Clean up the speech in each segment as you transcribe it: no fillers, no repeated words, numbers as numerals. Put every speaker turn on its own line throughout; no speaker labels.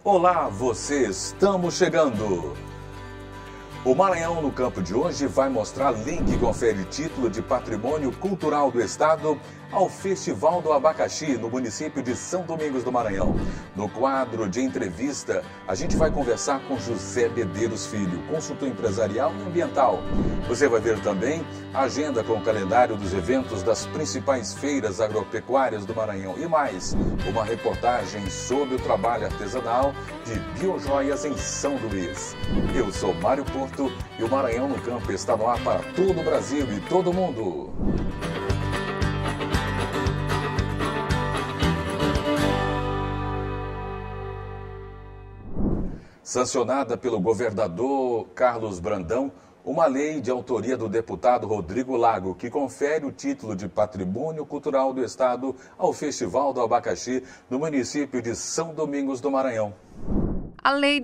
Olá, estamos chegando! O Maranhão no Campo de hoje vai mostrar link que confere título de Patrimônio Cultural do Estado ao Festival do Abacaxi, no município de São Domingos do Maranhão. No quadro de entrevista, a gente vai conversar com José Medeiros Filho, consultor empresarial e ambiental. Você vai ver também a agenda com o calendário dos eventos das principais feiras agropecuárias do Maranhão e mais, uma reportagem sobre o trabalho artesanal de biojoias em São Luís. Eu sou Mário Porto e o Maranhão no Campo está no ar para todo o Brasil e todo o mundo. Sancionada pelo governador Carlos Brandão, uma lei de autoria do deputado Rodrigo Lago, que confere o título de Patrimônio Cultural do Estado ao Festival do Abacaxi, no município de São Domingos do Maranhão.
A Lei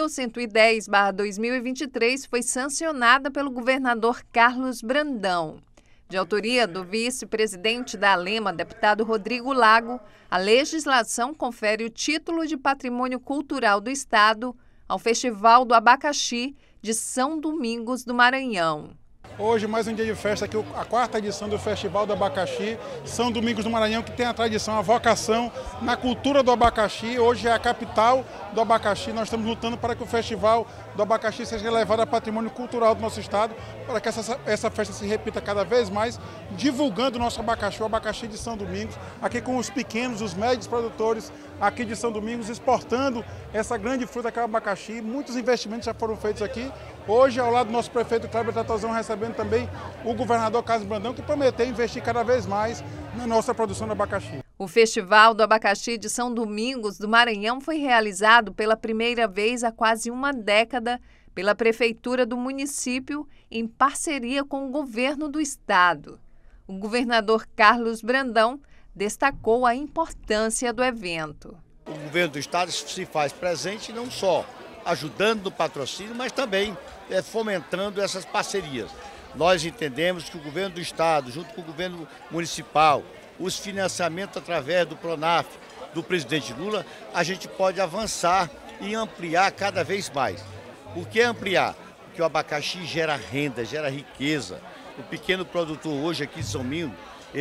12.110/2023 foi sancionada pelo governador Carlos Brandão. De autoria do vice-presidente da ALEMA, deputado Rodrigo Lago, a legislação confere o título de Patrimônio Cultural do Estado ao Festival do Abacaxi de São Domingos do Maranhão.
Hoje, mais um dia de festa, aqui a quarta edição do Festival do Abacaxi, São Domingos do Maranhão, que tem a tradição, a vocação na cultura do abacaxi. Hoje é a capital do abacaxi. Nós estamos lutando para que o Festival do Abacaxi seja elevado a patrimônio cultural do nosso estado, para que essa festa se repita cada vez mais, divulgando o nosso abacaxi, o abacaxi de São Domingos, aqui com os pequenos, os médios produtores aqui de São Domingos, exportando essa grande fruta que é o abacaxi. Muitos investimentos já foram feitos aqui. Hoje, ao lado do nosso prefeito Cléber Tatozão, recebendo também o governador Carlos Brandão, que prometeu investir cada vez mais na nossa produção de abacaxi.
O Festival do Abacaxi de São Domingos do Maranhão foi realizado pela primeira vez há quase uma década pela Prefeitura do município, em parceria com o governo do estado. O governador Carlos Brandão destacou a importância do evento.
O governo do estado se faz presente não só ajudando no patrocínio, mas também fomentando essas parcerias. Nós entendemos que o governo do estado, junto com o governo municipal, os financiamentos através do Pronaf, do presidente Lula, a gente pode avançar e ampliar cada vez mais. Por que ampliar? Porque o abacaxi gera renda, gera riqueza. O pequeno produtor hoje aqui de São Domingos,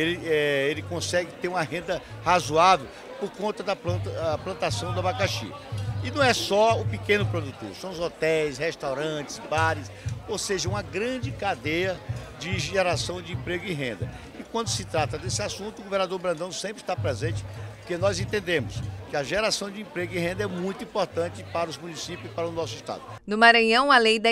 ele consegue ter uma renda razoável por conta da plantação do abacaxi. E não é só o pequeno produtor, são os hotéis, restaurantes, bares, ou seja, uma grande cadeia de geração de emprego e renda. E quando se trata desse assunto, o governador Brandão sempre está presente, porque nós entendemos que a geração de emprego e renda é muito importante para os municípios e para o nosso estado.
No Maranhão, a Lei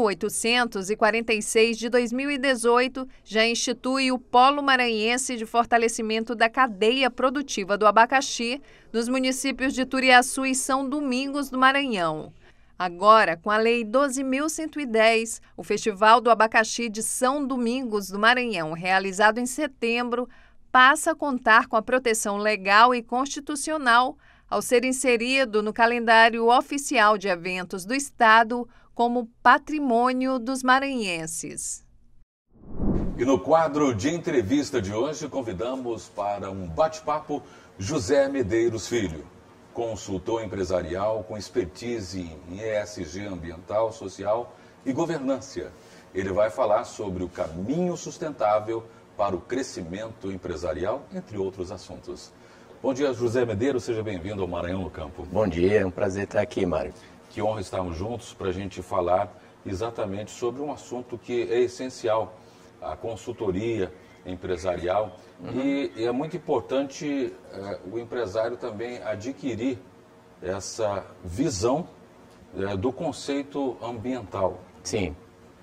10.846 de 2018 já institui o Polo Maranhense de Fortalecimento da Cadeia Produtiva do Abacaxi nos municípios de Turiaçu e São Domingos do Maranhão. Agora, com a Lei 12.110, o Festival do Abacaxi de São Domingos do Maranhão, realizado em setembro, passa a contar com a proteção legal e constitucional ao ser inserido no calendário oficial de eventos do Estado como patrimônio dos maranhenses.
E no quadro de entrevista de hoje, convidamos para um bate-papo José Medeiros Filho, consultor empresarial com expertise em ESG ambiental, social e governança. Ele vai falar sobre o caminho sustentável para o crescimento empresarial, entre outros assuntos. Bom dia, José Medeiros, seja bem-vindo ao Maranhão no Campo.
Bom dia, é um prazer estar aqui, Mário.
Que honra estarmos juntos para a gente falar exatamente sobre um assunto que é essencial, a consultoria empresarial. E é muito importante o empresário também adquirir essa visão do conceito ambiental.
Sim.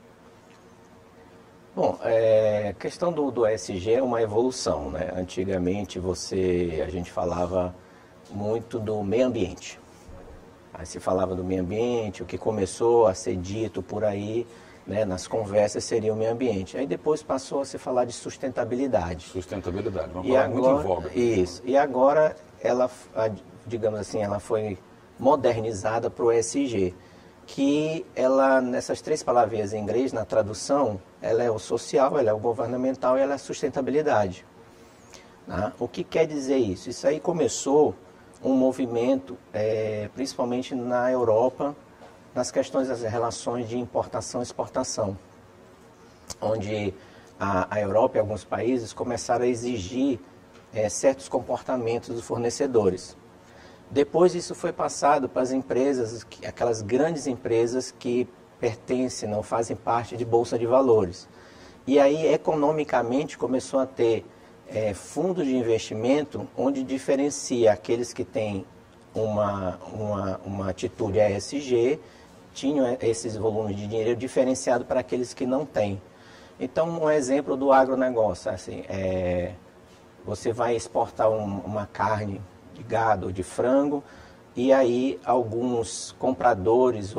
Bom, a questão do ESG é uma evolução, né? Antigamente a gente falava muito do meio ambiente. Aí se falava do meio ambiente, o que começou a ser dito por aí, né, nas conversas seria o meio ambiente. Aí depois passou a se falar de sustentabilidade.
Sustentabilidade, uma palavra muito em voga.
Isso. E agora ela, digamos assim, ela foi modernizada para o ESG, que ela, nessas três palavrinhas em inglês, na tradução, ela é o social, ela é o governamental e ela é a sustentabilidade. Né? O que quer dizer isso? Isso aí começou um movimento, principalmente na Europa, nas questões das relações de importação e exportação, onde a Europa e alguns países começaram a exigir certos comportamentos dos fornecedores. Depois isso foi passado para as empresas, aquelas grandes empresas que pertencem, não fazem parte de bolsa de valores. E aí, economicamente, começou a ter fundos de investimento onde diferencia aqueles que têm uma atitude ESG, tinham esses volumes de dinheiro diferenciado para aqueles que não têm. Então, um exemplo do agronegócio, assim, você vai exportar uma carne de gado ou de frango, e aí alguns compradores,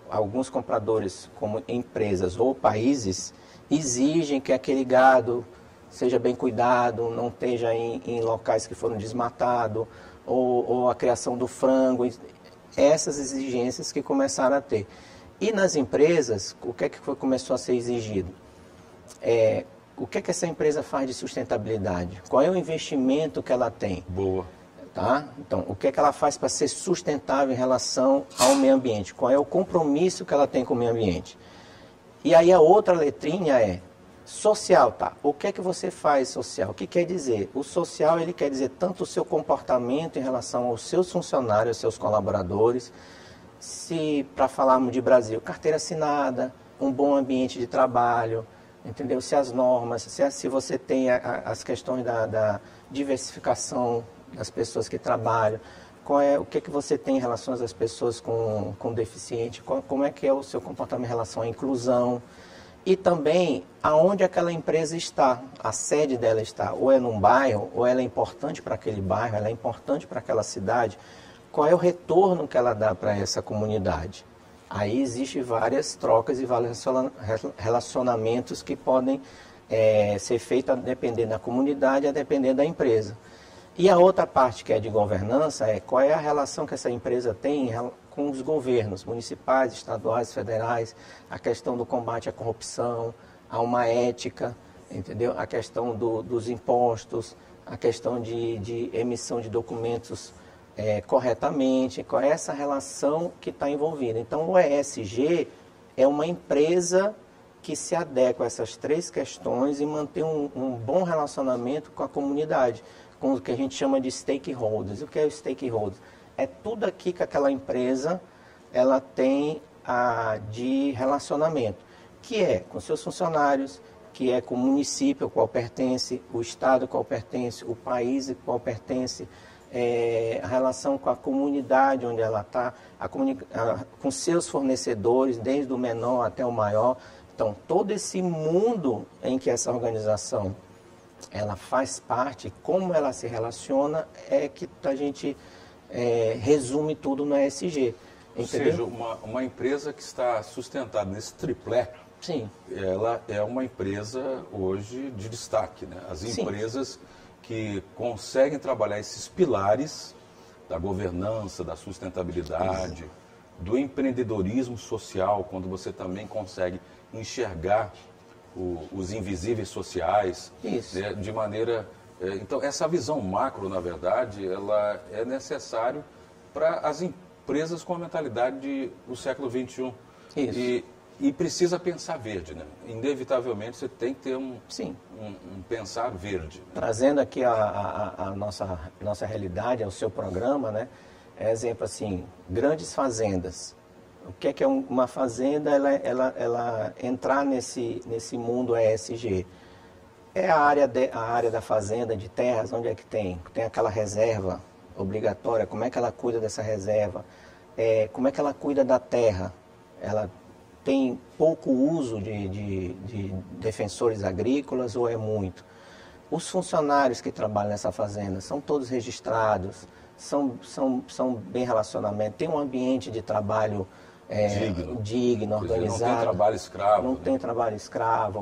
como empresas ou países, exigem que aquele gado seja bem cuidado, não esteja em locais que foram desmatados, ou a criação do frango, essas exigências que começaram a ter. E nas empresas, o que é que começou a ser exigido? O que é que essa empresa faz de sustentabilidade? Qual é o investimento que ela tem?
Boa.
Tá? Então, o que é que ela faz para ser sustentável em relação ao meio ambiente? Qual é o compromisso que ela tem com o meio ambiente? E aí a outra letrinha é social, tá? O que é que você faz social? O que quer dizer? O social, ele quer dizer tanto o seu comportamento em relação aos seus funcionários, aos seus colaboradores, se, para falarmos de Brasil, carteira assinada, um bom ambiente de trabalho, entendeu? Se as normas, se você tem as questões da diversificação das pessoas que trabalham, o que é que você tem em relação às pessoas com deficiente, como é que é o seu comportamento em relação à inclusão, e também aonde aquela empresa está, a sede dela está, ou é num bairro, ou ela é importante para aquele bairro, ela é importante para aquela cidade, qual é o retorno que ela dá para essa comunidade. Aí existem várias trocas e vários relacionamentos que podem ser feitos a depender da comunidade, a depender da empresa. E a outra parte que é de governança é qual é a relação que essa empresa tem com os governos municipais, estaduais, federais, a questão do combate à corrupção, a uma ética, entendeu? A questão dos impostos, a questão de emissão de documentos corretamente, qual é essa relação que está envolvida. Então, o ESG é uma empresa que se adequa a essas três questões e mantém um bom relacionamento com a comunidade, com o que a gente chama de stakeholders. O que é o stakeholders? É tudo aqui que aquela empresa ela tem de relacionamento, que é com seus funcionários, que é com o município ao qual pertence, o estado ao qual pertence, o país ao qual pertence, a relação com a comunidade onde ela está, com seus fornecedores, desde o menor até o maior. Então, todo esse mundo em que essa organização ela faz parte, como ela se relaciona, é que a gente resume tudo no ESG.
Ou seja, uma empresa que está sustentada nesse triplé,
sim,
ela é uma empresa hoje de destaque, né? As
sim,
empresas que conseguem trabalhar esses pilares da governança, da sustentabilidade, do empreendedorismo social, quando você também consegue enxergar os invisíveis sociais, né, de maneira... Então, essa visão macro, na verdade, ela é necessária para as empresas com a mentalidade do século XXI.
Isso.
E precisa pensar verde, né? Inevitavelmente, você tem que ter um pensar verde.
Trazendo aqui a nossa realidade, ao seu programa, né? Exemplo assim, grandes fazendas. O que é uma fazenda? Ela entrar nesse mundo ESG. É a área da fazenda, de terras, onde é que tem aquela reserva obrigatória, como é que ela cuida dessa reserva, como é que ela cuida da terra, ela tem pouco uso de defensores agrícolas ou é muito? Os funcionários que trabalham nessa fazenda são todos registrados, são bem relacionados, tem um ambiente de trabalho digno, organizado.
Não tem trabalho escravo.
Não tem trabalho escravo.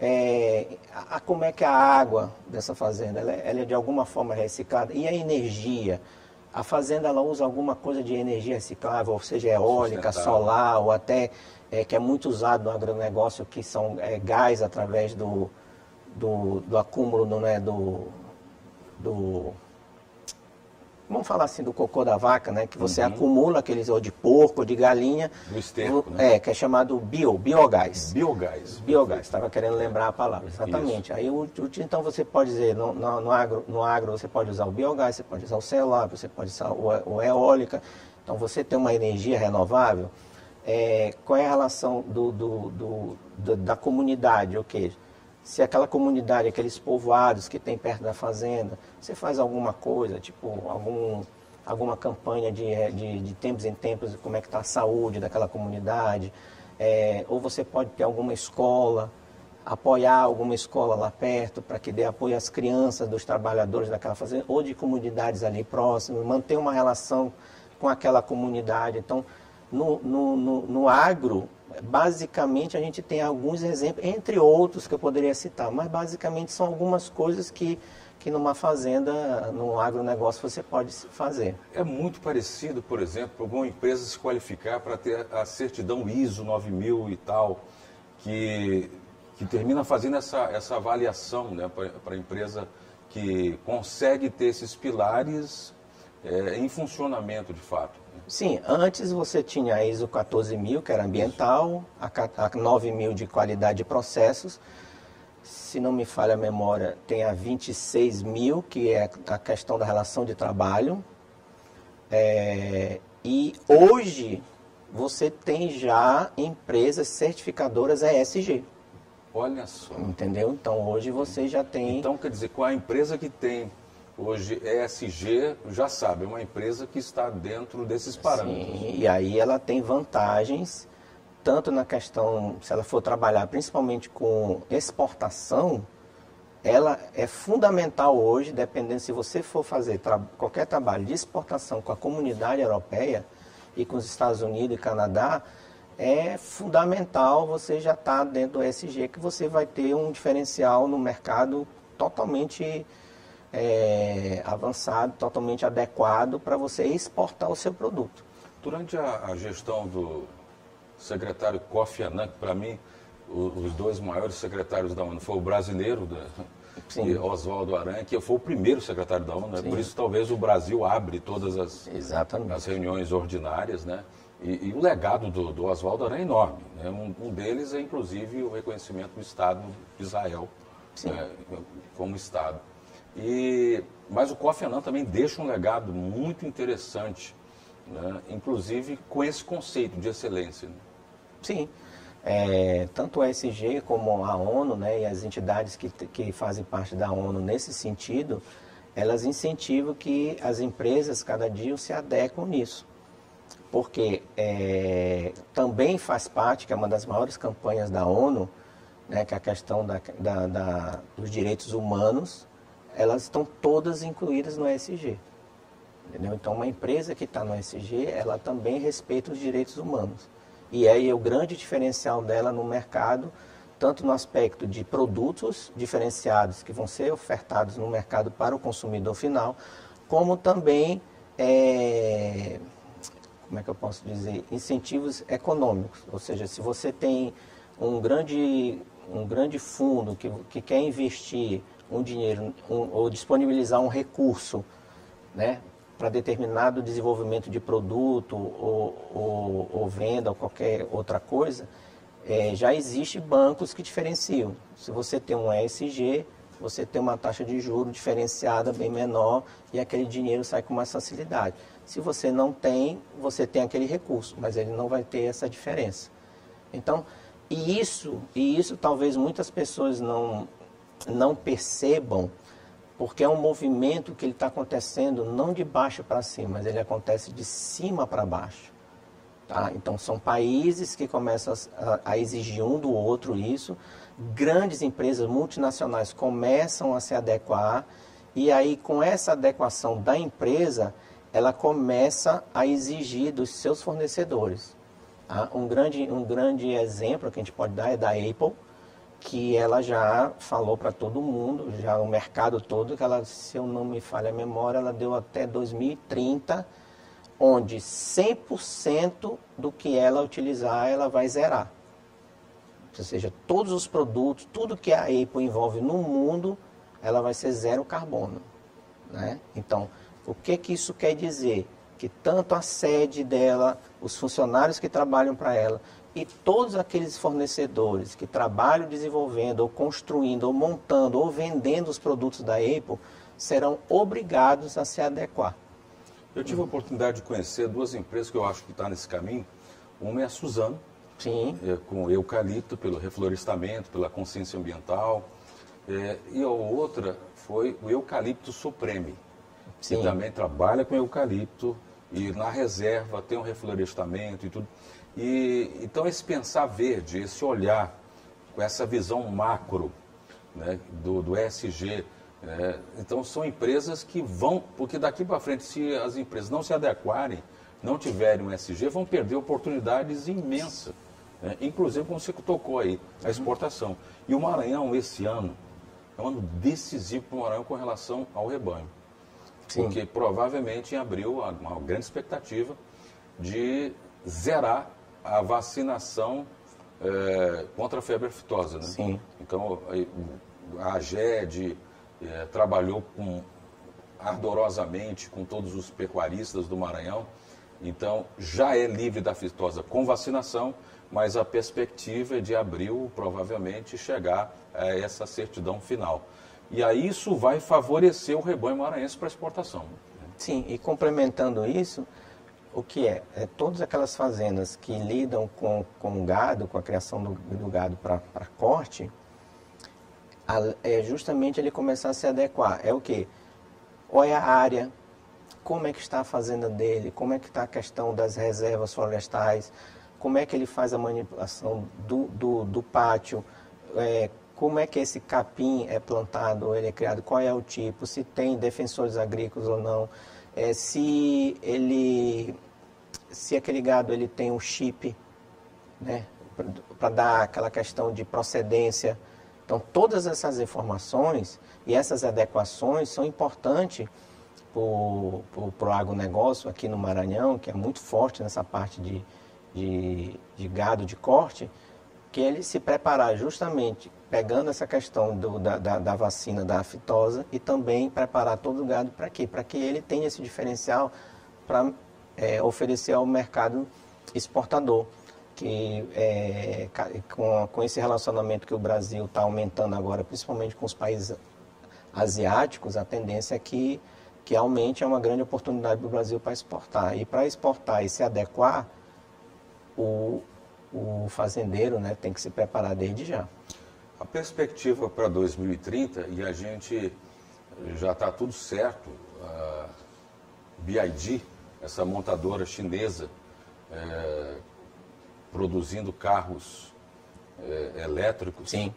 Como é que a água dessa fazenda, ela é de alguma forma reciclada? E a energia? A fazenda ela usa alguma coisa de energia reciclável, ou seja, eólica, solar, ou até que é muito usado no agronegócio, que são gás através do acúmulo vamos falar assim do cocô da vaca, né? Que você acumula aqueles, ou de porco, ou de galinha.
Do esterco, né?
Que é chamado biogás.
Biogás.
Biogás, estava querendo lembrar a palavra, exatamente. Aí, então você pode dizer, no agro você pode usar o biogás, você pode usar o celular, você pode usar o eólica. Então você tem uma energia renovável. Qual é a relação da comunidade? Okay? Se aquela comunidade, aqueles povoados que tem perto da fazenda, você faz alguma coisa, tipo alguma campanha de tempos em tempos, como é que está a saúde daquela comunidade, ou você pode ter alguma escola, apoiar alguma escola lá perto, para que dê apoio às crianças dos trabalhadores daquela fazenda, ou de comunidades ali próximas, manter uma relação com aquela comunidade. Então, no agro, basicamente a gente tem alguns exemplos, entre outros que eu poderia citar, mas basicamente são algumas coisas que numa fazenda, num agronegócio você pode fazer.
É muito parecido, por exemplo, alguma empresa se qualificar para ter a certidão ISO 9000 e tal, que termina fazendo essa avaliação, né, para a empresa que consegue ter esses pilares em funcionamento de fato.
Sim, antes você tinha a ISO 14000, que era ambiental, a 9000 de qualidade de processos. Se não me falha a memória, tem a 26000, que é a questão da relação de trabalho. E hoje você tem já empresas certificadoras ESG.
Olha só.
Entendeu? Então hoje você já tem...
Então quer dizer, com a empresa que tem hoje ESG, já sabe, é uma empresa que está dentro desses parâmetros.
Sim, e aí ela tem vantagens, tanto na questão, se ela for trabalhar principalmente com exportação, ela é fundamental hoje, dependendo se você for fazer qualquer trabalho de exportação com a comunidade europeia e com os Estados Unidos e Canadá, é fundamental você já estar dentro do ESG, que você vai ter um diferencial no mercado totalmente avançado, totalmente adequado para você exportar o seu produto.
Durante a gestão do secretário Kofi Annan, que para mim, os dois maiores secretários da ONU, foi o brasileiro, Oswaldo Aranha, que foi o primeiro secretário da ONU, né? Por isso talvez o Brasil abre todas as reuniões ordinárias, né? E o legado do Oswaldo Aranha é enorme, né? Um deles é inclusive o reconhecimento do Estado de Israel como Estado. Mas o Kofi Annan também deixa um legado muito interessante, né? Inclusive com esse conceito de excelência. Né?
Sim, tanto o ESG como a ONU, né, e as entidades que fazem parte da ONU nesse sentido, elas incentivam que as empresas cada dia se adequem nisso. Porque também faz parte, que é uma das maiores campanhas da ONU, né, que é a questão dos direitos humanos, elas estão todas incluídas no ESG. Entendeu? Então, uma empresa que está no ESG, ela também respeita os direitos humanos. E aí o grande diferencial dela no mercado, tanto no aspecto de produtos diferenciados que vão ser ofertados no mercado para o consumidor final, como também, como é que eu posso dizer, incentivos econômicos. Ou seja, se você tem um grande fundo que quer investir um dinheiro ou disponibilizar um recurso, né, para determinado desenvolvimento de produto ou venda ou qualquer outra coisa, já existe bancos que diferenciam. Se você tem um ESG, você tem uma taxa de juros diferenciada bem menor e aquele dinheiro sai com mais facilidade. Se você não tem, você tem aquele recurso, mas ele não vai ter essa diferença. Então, e isso talvez muitas pessoas não percebam, porque é um movimento que ele está acontecendo não de baixo para cima, mas ele acontece de cima para baixo. Tá? Então, são países que começam a exigir um do outro isso, grandes empresas multinacionais começam a se adequar, e aí com essa adequação da empresa, ela começa a exigir dos seus fornecedores. Tá? Um grande exemplo que a gente pode dar é da Apple, que ela já falou para todo mundo, já o mercado todo, que ela, se eu não me falha a memória, ela deu até 2030, onde 100% do que ela utilizar, ela vai zerar. Ou seja, todos os produtos, tudo que a Apple envolve no mundo, ela vai ser zero carbono. Né? Então, O que isso quer dizer? Que tanto a sede dela, os funcionários que trabalham para ela e todos aqueles fornecedores que trabalham desenvolvendo, ou construindo, ou montando, ou vendendo os produtos da Apple, serão obrigados a se adequar.
Eu tive a oportunidade de conhecer duas empresas que eu acho que estão nesse caminho. Uma é a Suzano,
Sim.
Com eucalipto, pelo reflorestamento, pela consciência ambiental. E a outra foi o Eucalipto Supreme,
Sim.
que também trabalha com eucalipto e na reserva tem um reflorestamento e tudo. Então esse pensar verde, esse olhar com essa visão macro, né, do ESG, então são empresas que vão, porque daqui para frente, se as empresas não se adequarem, não tiverem um ESG, vão perder oportunidades imensas, né? Inclusive, como você tocou aí, a exportação. E o Maranhão, esse ano, é um ano decisivo para o Maranhão com relação ao rebanho.
Sim.
Porque provavelmente em abril há uma grande expectativa de zerar a vacinação contra a febre aftosa, né?
Sim.
Então, a AGED trabalhou ardorosamente com todos os pecuaristas do Maranhão. Então, já é livre da aftosa com vacinação, mas a perspectiva é de abril, provavelmente, chegar a essa certidão final. E aí isso vai favorecer o rebanho maranhense para exportação.
Sim, e complementando isso, o que é todas aquelas fazendas que lidam com o gado, com a criação do gado para corte, é justamente ele começar a se adequar. É o quê? Olha a área, como é que está a fazenda dele, como é que está a questão das reservas florestais, como é que ele faz a manipulação do pátio, como é que esse capim é plantado, ele é criado, qual é o tipo, se tem defensores agrícolas ou não, se aquele gado ele tem um chip, né, para dar aquela questão de procedência. Então, todas essas informações e essas adequações são importantes para o agronegócio aqui no Maranhão, que é muito forte nessa parte de gado de corte, que ele se preparar justamente pegando essa questão da vacina da aftosa e também preparar todo o gado para quê? Para que ele tenha esse diferencial para oferecer ao mercado exportador, que com esse relacionamento que o Brasil está aumentando agora, principalmente com os países asiáticos, a tendência é que aumente, é uma grande oportunidade para o Brasil para exportar. E para exportar e se adequar, o fazendeiro, né, tem que se preparar desde já.
A perspectiva para 2030, e a gente já está tudo certo, a BYD, essa montadora chinesa, produzindo carros elétricos.
Sim.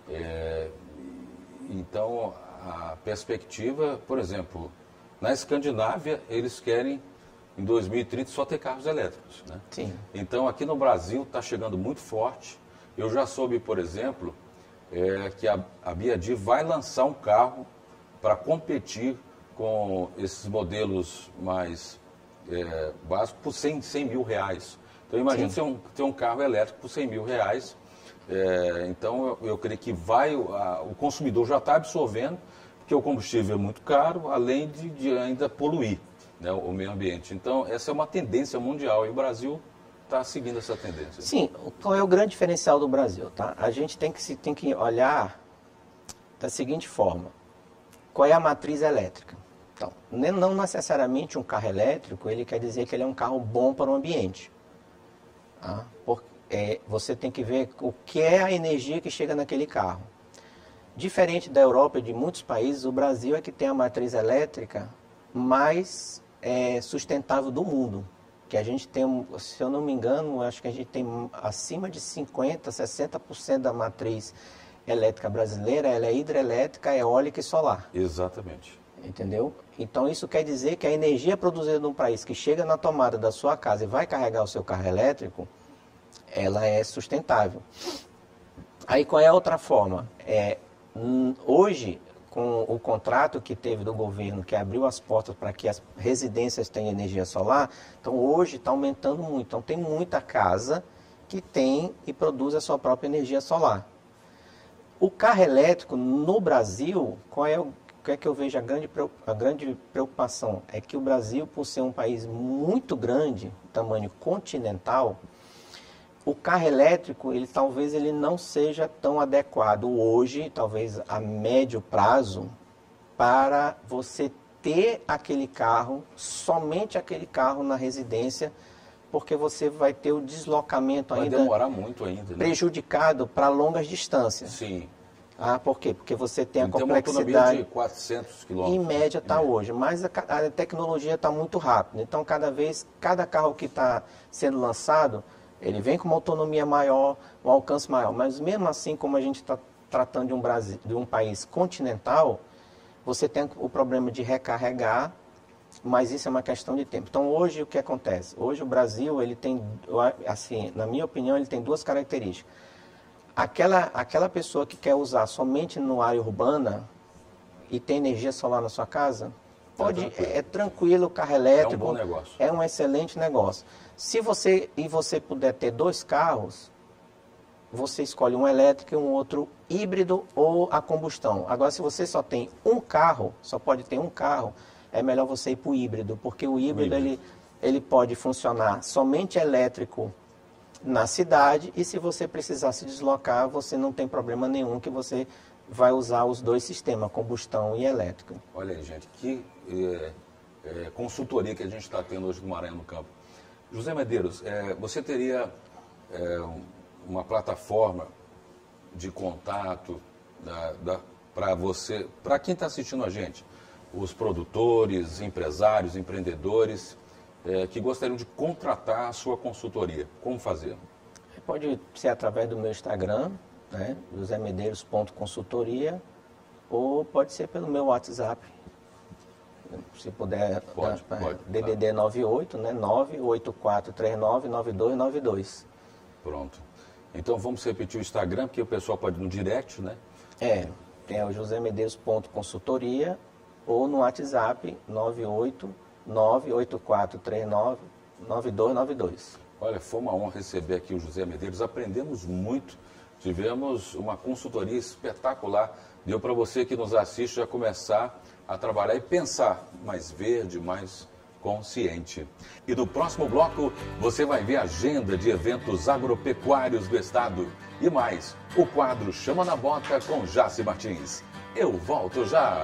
Então, a perspectiva, por exemplo, na Escandinávia, eles querem, em 2030, só ter carros elétricos, né?
Sim.
Então, aqui no Brasil, está chegando muito forte. Eu já soube, por exemplo, que a BYD vai lançar um carro para competir com esses modelos mais básicos por 100 mil reais. Então, imagina ter um carro elétrico por 100 mil reais. Então, eu creio que o consumidor já está absorvendo, porque o combustível é muito caro, além de ainda poluir, né, o meio ambiente. Então, essa é uma tendência mundial e o Brasil está seguindo essa tendência.
Sim, qual é o grande diferencial do Brasil? Tá? A gente tem que olhar da seguinte forma: qual é a matriz elétrica? Então, não necessariamente um carro elétrico, ele quer dizer que ele é um carro bom para o ambiente. Tá? Você tem que ver o que é a energia que chega naquele carro. Diferente da Europa e de muitos países, o Brasil é que tem a matriz elétrica mais sustentável do mundo. Que a gente tem, se eu não me engano, acho que a gente tem acima de 50%, 60% da matriz elétrica brasileira, ela é hidrelétrica, eólica e solar.
Exatamente.
Entendeu? Então isso quer dizer que a energia produzida num país que chega na tomada da sua casa e vai carregar o seu carro elétrico, ela é sustentável. Aí qual é a outra forma? Hoje, com o contrato que teve do governo, que abriu as portas para que as residências tenham energia solar, então hoje está aumentando muito. Então tem muita casa que tem e produz a sua própria energia solar. O carro elétrico no Brasil, qual é que é que eu vejo a grande preocupação? É que o Brasil, por ser um país muito grande, tamanho continental, o carro elétrico, talvez ele não seja tão adequado hoje, talvez a médio prazo, para você ter aquele carro, somente aquele carro na residência, porque você vai ter o deslocamento ainda...
Vai demorar muito ainda, né?
Prejudicado para longas distâncias.
Sim.
Por quê? Porque você tem a
complexidade... Tem uma autonomia de 400 km.
Em média está hoje, mas a tecnologia está muito rápida. Então, cada carro que está sendo lançado, ele vem com uma autonomia maior, um alcance maior. Mas mesmo assim, como a gente está tratando de um país continental, você tem o problema de recarregar, mas isso é uma questão de tempo. Então, hoje, o que acontece? Hoje, o Brasil, ele tem, assim, na minha opinião, ele tem duas características. Aquela pessoa que quer usar somente no área urbana e tem energia solar na sua casa, é tranquilo, o carro elétrico.
É um bom negócio.
É um excelente negócio. Se você puder ter dois carros, você escolhe um elétrico e um outro híbrido ou a combustão. Agora, se você só tem um carro, só pode ter um carro, é melhor você ir para o híbrido, porque o híbrido. Ele pode funcionar somente elétrico na cidade e se você precisar se deslocar, você não tem problema nenhum que você vai usar os dois sistemas, combustão e elétrico.
Olha aí, gente, que consultoria que a gente está tendo hoje no Maranhão no Campo. José Medeiros, você teria uma plataforma de contato para quem está assistindo a gente, os produtores, empresários, empreendedores que gostariam de contratar a sua consultoria. Como fazer?
Pode ser através do meu Instagram, né, josemedeiros.consultoria, ou pode ser pelo meu WhatsApp. Se puder,
pode.
DDD 98, né, 984399292.
Pronto. Então vamos repetir o Instagram, porque o pessoal pode ir no direct, né?
Tem o josemedeiros.consultoria ou no WhatsApp 98984399292.
Olha, foi uma honra receber aqui o José Medeiros, aprendemos muito, tivemos uma consultoria espetacular. Deu para você que nos assiste já começar a trabalhar e pensar mais verde, mais consciente. E no próximo bloco você vai ver a agenda de eventos agropecuários do estado e mais, o quadro Chama na Bota com Jaci Martins. Eu volto já!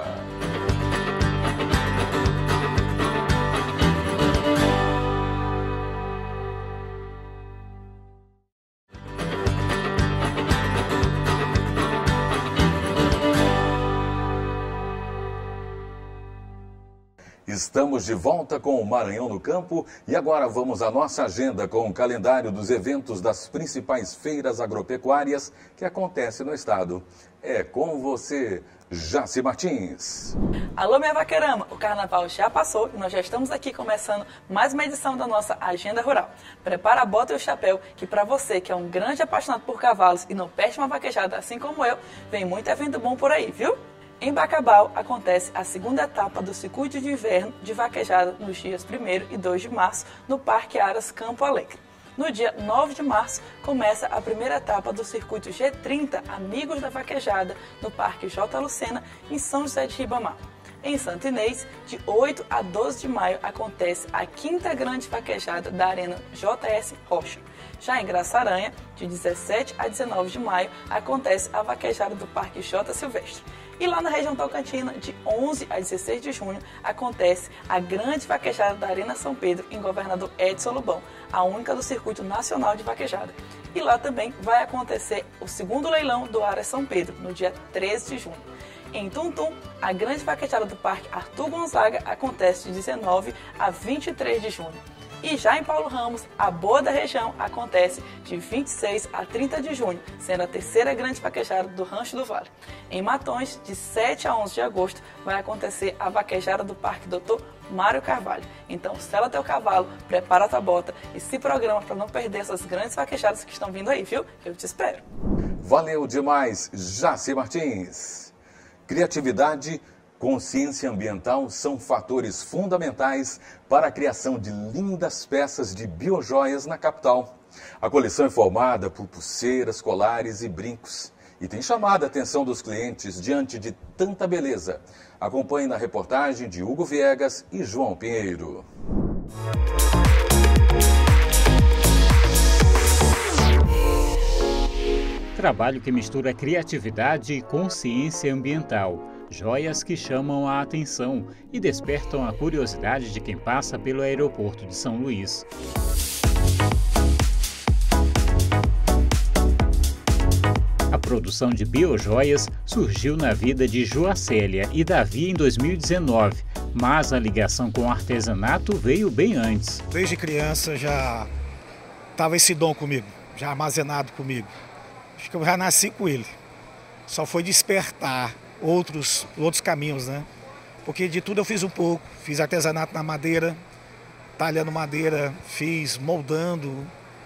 Estamos de volta com o Maranhão no Campo e agora vamos à nossa agenda com o calendário dos eventos das principais feiras agropecuárias que acontecem no estado. É com você, Jaci Martins.
Alô, minha vaqueirama! O carnaval já passou e nós já estamos aqui começando mais uma edição da nossa Agenda Rural. Prepara a bota e o chapéu, que para você que é um grande apaixonado por cavalos e não perde uma vaquejada assim como eu, vem muito evento bom por aí, viu? Em Bacabal acontece a segunda etapa do circuito de inverno de vaquejada nos dias 1º e 2 de março no Parque Aras Campo Alegre. No dia 9 de março começa a primeira etapa do circuito G30 Amigos da Vaquejada no Parque J. Lucena, em São José de Ribamar. Em Santo Inês, de 8 a 12 de maio acontece a 5ª grande vaquejada da Arena JS Rocha. Já em Graça Aranha, de 17 a 19 de maio, acontece a vaquejada do Parque J. Silvestre. E lá na região Tocantina, de 11 a 16 de junho, acontece a grande vaquejada da Arena São Pedro, em Governador Edson Lobão, a única do Circuito Nacional de Vaquejada. E lá também vai acontecer o segundo leilão do Aras São Pedro, no dia 13 de junho. Em Tuntum, a grande vaquejada do Parque Arthur Gonzaga acontece de 19 a 23 de junho. E já em Paulo Ramos, a Boa da Região acontece de 26 a 30 de junho, sendo a 3ª grande vaquejada do Rancho do Vale. Em Matões, de 7 a 11 de agosto, vai acontecer a vaquejada do Parque Dr. Mário Carvalho. Então, sela teu cavalo, prepara tua bota e se programa para não perder essas grandes vaquejadas que estão vindo aí, viu? Eu te espero.
Valeu demais, Jaci Martins. Criatividade, consciência ambiental são fatores fundamentais para a criação de lindas peças de biojoias na capital. A coleção é formada por pulseiras, colares e brincos e tem chamado a atenção dos clientes diante de tanta beleza. Acompanhe na reportagem de Hugo Viegas e João Pinheiro.
Trabalho que mistura criatividade e consciência ambiental. Joias que chamam a atenção e despertam a curiosidade de quem passa pelo aeroporto de São Luís. A produção de biojoias surgiu na vida de Joacélia e Davi em 2019, mas a ligação com o artesanato veio bem antes.
Desde criança já estava esse dom comigo, já armazenado comigo. Acho que eu já nasci com ele. Só foi despertar outros caminhos, né? Porque de tudo eu fiz um pouco. Fiz artesanato na madeira, talhando madeira, fiz moldando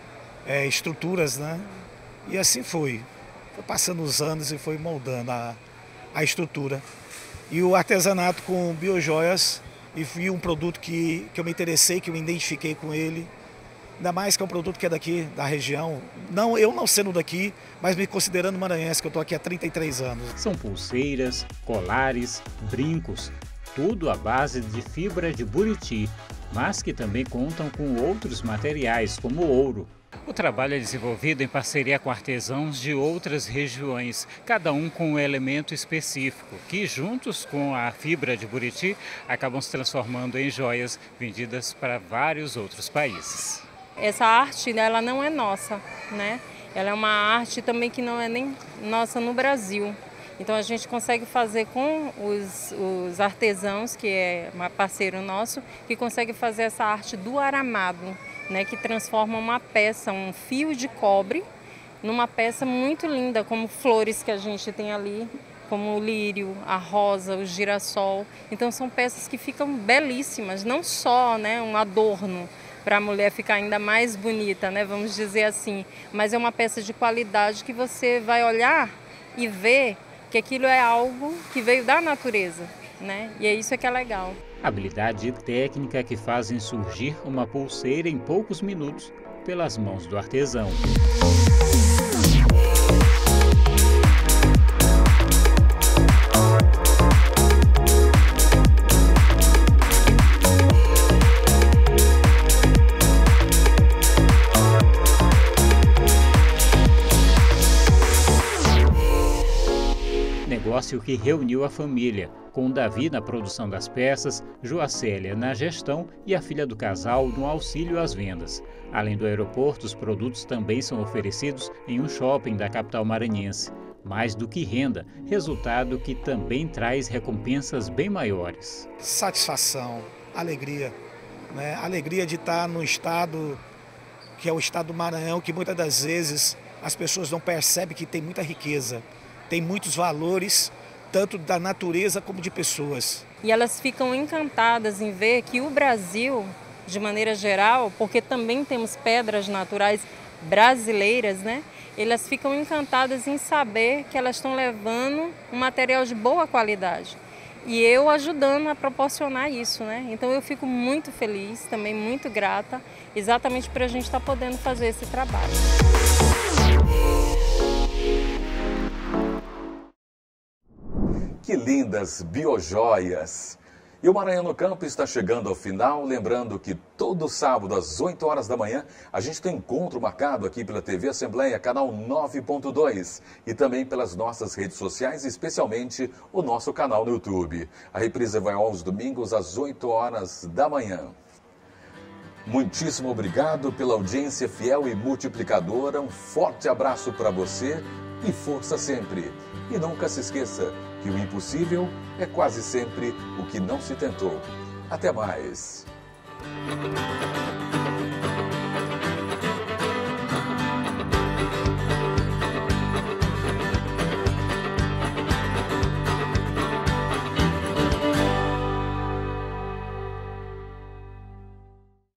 estruturas, né? E assim foi. Foi passando os anos e foi moldando a estrutura. E o artesanato com biojoias, e foi um produto que eu me interessei, que eu me identifiquei com ele. Ainda mais que é um produto que é daqui, da região. Eu não sendo daqui, mas me considerando maranhense, que eu estou aqui há 33 anos.
São pulseiras, colares, brincos, tudo à base de fibra de buriti, mas que também contam com outros materiais, como ouro. O trabalho é desenvolvido em parceria com artesãos de outras regiões, cada um com um elemento específico, que juntos com a fibra de buriti acabam se transformando em joias vendidas para vários outros países.
Essa arte, ela não é nossa, né? Ela é uma arte também que não é nem nossa no Brasil. Então a gente consegue fazer com os artesãos, que é um parceiro nosso, que consegue fazer essa arte do aramado, né? Que transforma uma peça, um fio de cobre, numa peça muito linda, como flores que a gente tem ali, como o lírio, a rosa, o girassol. Então são peças que ficam belíssimas, não só, né, um adorno, para a mulher ficar ainda mais bonita, né? Vamos dizer assim. Mas é uma peça de qualidade que você vai olhar e ver que aquilo é algo que veio da natureza, né? E é isso que é legal.
Habilidade e técnica que fazem surgir uma pulseira em poucos minutos pelas mãos do artesão. Negócio que reuniu a família, com Davi na produção das peças, Joacélia na gestão e a filha do casal no auxílio às vendas. Além do aeroporto, os produtos também são oferecidos em um shopping da capital maranhense. Mais do que renda, resultado que também traz recompensas bem maiores.
Satisfação, alegria, né? Alegria de estar no estado que é o estado do Maranhão, que muitas das vezes as pessoas não percebem que tem muita riqueza. Tem muitos valores, tanto da natureza como de pessoas.
E elas ficam encantadas em ver que o Brasil, de maneira geral, porque também temos pedras naturais brasileiras, né? Elas ficam encantadas em saber que elas estão levando um material de boa qualidade. E eu ajudando a proporcionar isso, né? Então eu fico muito feliz, também muito grata, exatamente por a gente estar podendo fazer esse trabalho.
Que lindas biojoias! E o Maranhão no Campo está chegando ao final, lembrando que todo sábado às 8 horas da manhã a gente tem encontro marcado aqui pela TV Assembleia, canal 9.2 e também pelas nossas redes sociais, especialmente o nosso canal no YouTube. A reprise vai aos domingos às 8 horas da manhã. Muitíssimo obrigado pela audiência fiel e multiplicadora, um forte abraço para você e força sempre. E nunca se esqueça que o impossível é quase sempre o que não se tentou. Até mais!